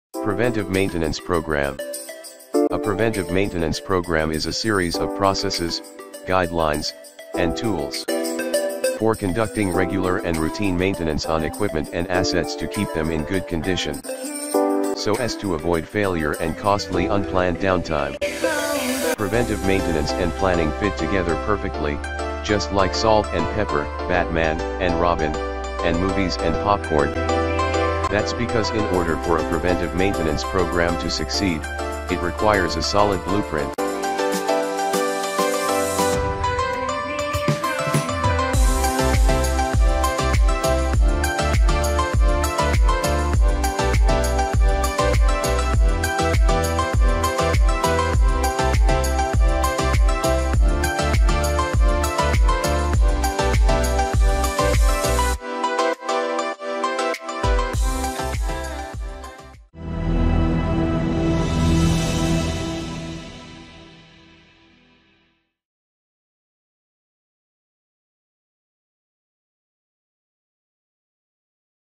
Preventive Maintenance Program. A preventive maintenance program is a series of processes, guidelines, and tools for conducting regular and routine maintenance on equipment and assets to keep them in good condition, so as to avoid failure and costly unplanned downtime. Preventive maintenance and planning fit together perfectly, just like salt and pepper, Batman and Robin, and movies and popcorn. That's because in order for a preventive maintenance program to succeed, it requires a solid blueprint.